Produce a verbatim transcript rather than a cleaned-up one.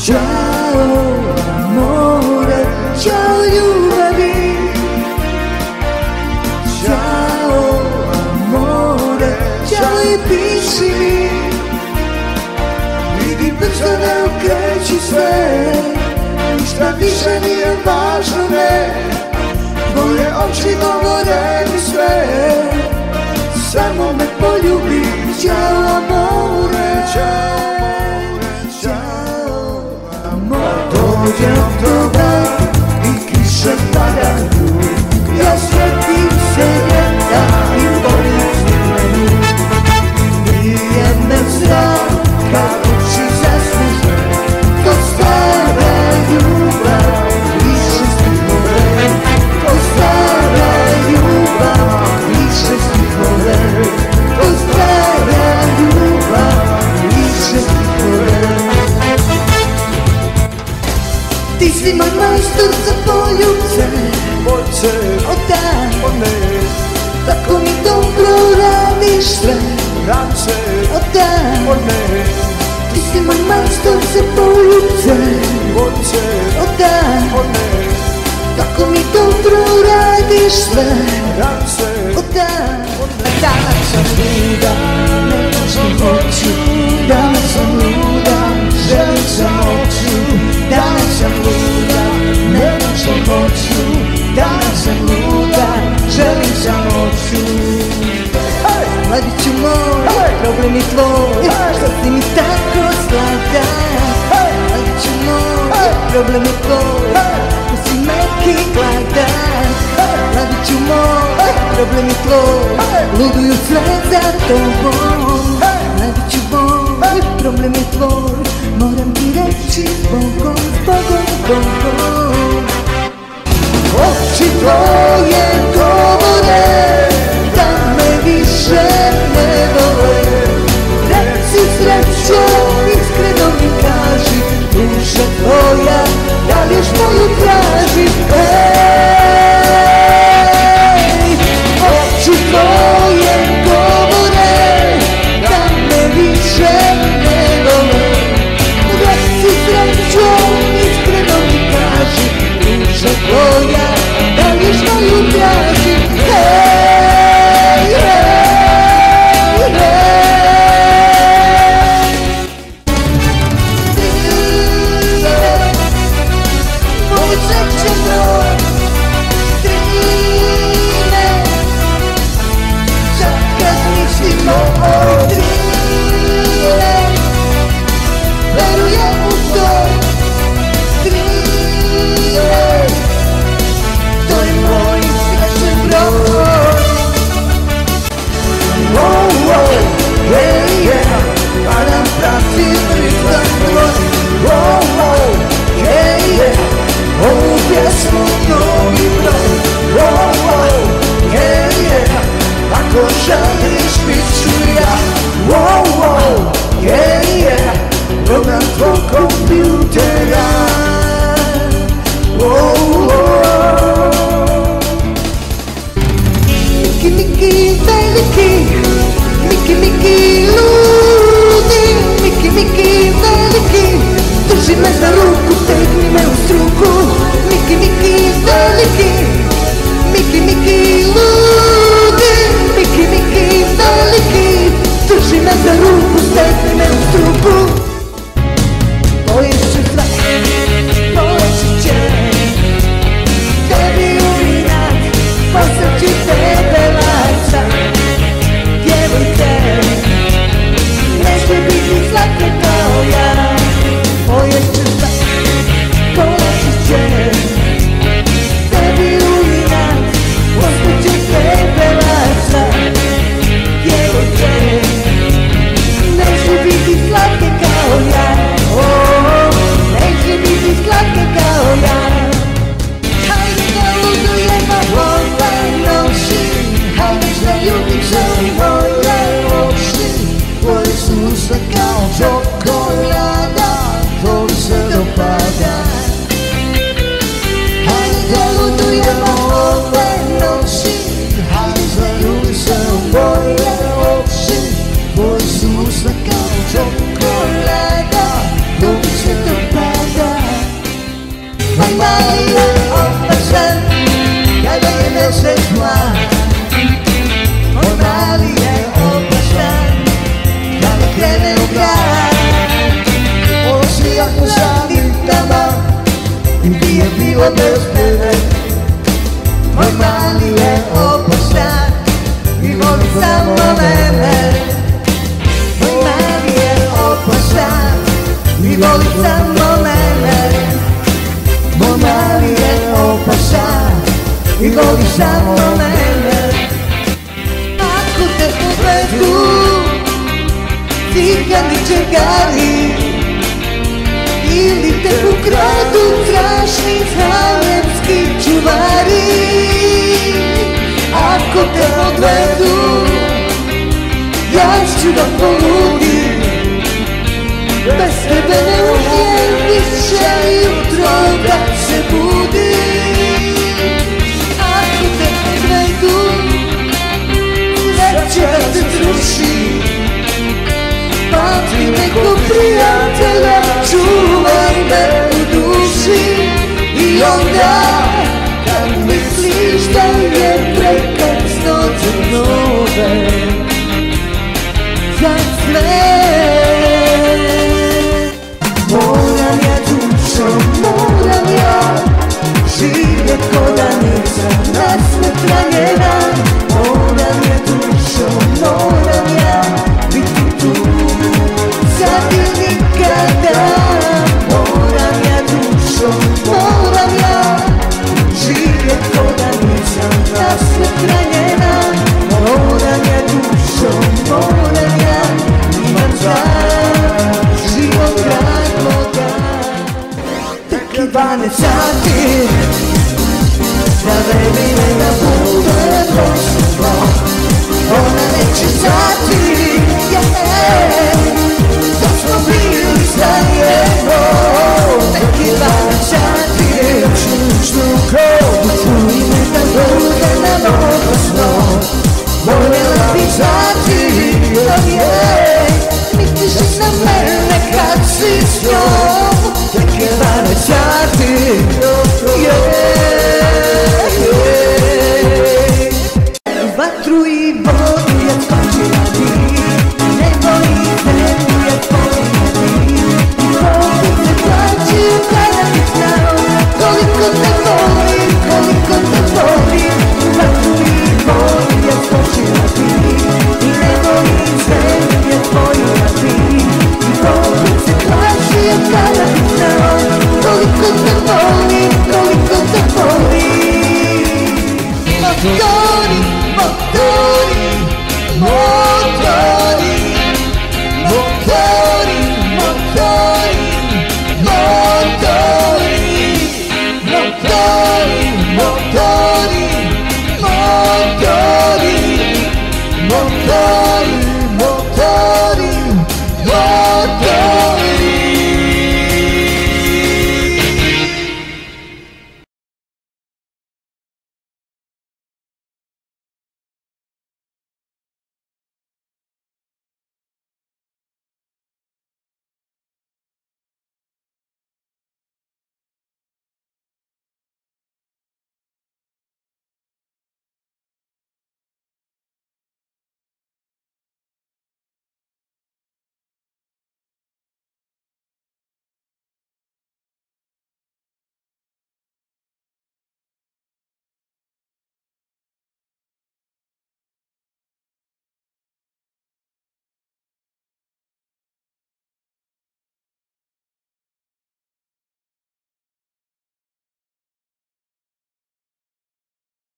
Ciao, amore, ciao ljubavi. Ciao, amore, ciao i piši mi. Vidim da se ne okreći sve, ništa više nije važno, ne. Tvoje oči govore mi sve, samo me poljubi. Ciao, amore, ciao, amore. Dođe oktobar i kiše padaju, ja sjetim se ljeta i pomislim na nju. Prije me zrak kad oči zasluže, to stara ljubav više stihove. To stara ljubav više stihove. To stara ljubav više stihove. Ti si moj majstor za poljupce, o da, tako mi dobro radiš sve, o da, ti si moj majstor za poljupce, o da, tako mi dobro radiš sve, o da. Danas sam luda, ne možem hoću, danas sam luda, želim sam hoću. Danas sam luda, ne možem hoću, danas sam luda, želim sam hoću. Mladiću moj, problem je tvoj, što si mi tako sladan. Mladiću moj, problem je tvoj, što si Miki gladan. Mladiću moj, problem je tvoj, luduju sve za tobom. Mladiću moj, problem je tvoj, moram ti reći zbogom, zbogom, zbogom. Oči tvoje govore da me više ne vole. Reci srećo, iskreno mi kaži, duša tvoja, da li još moju traži? Ej, oči tvoje govore da me više ne vole. Reci srećo, iskreno mi kaži, duša tvoja, da li još moju traži? Ej, ej, ej. Moje sreće broj Trinaest, sad kad mislim o Trinaest, verujem u to. Trinaest, to je moj srećan broj. Oh, oh, yeah, yeah, pa nam prati ritam tvoj. Oh, oh, yeah, yeah, ovu pjesmu novi broj. Oh, oh, yeah, yeah, ako želiš bit ću ja. Oh, oh, yeah, yeah, program tvog kompjutera. Oh, oh. Miki Miki veliki, Miki Miki ludi, Miki Miki veliki, drži me za ruku, tegni me u struku. Miki Miki veliki, Miki Miki ludi, Miki Miki veliki, drži me za ruku, tegni me u struku. Bojiš se zraka bilo bez mene. Moj mali je opušten i voli samo mene. Moj mali je opušten i voli samo mene. Moj mali je opušten i voli samo mene. Ako te povedu cigani čekari ili te ukradu strašni halemski čuvari, ako te odvedu ja ću da poludim, bez tebe ne umijem više jutro kad se budim. Ako te odvedu sve će da se truši, pamti nekog prijatelja, čuvaj me u duši. I onda kad misliš da je prekasno za nove, za sve. Moram ja dušo, moram ja živjet ko da nisam nasmetranjena. Moram ja dušo, moram ja biti tu sad i nikada. Moram ja dušo, moram ja živjet ko da nisam nasmetranjena. Moram ja dušo, moram ja imam dan, život radnoga. Tek i dvanaest sati, zavedi me da bude prošlo. Ona neće znati, da smo bili zajedno. Tek i dvanaest sati, još ništa u krovu, čuj me da bude na novo sno. Voljela bih znati, da je, misliš na mene kad si s njom.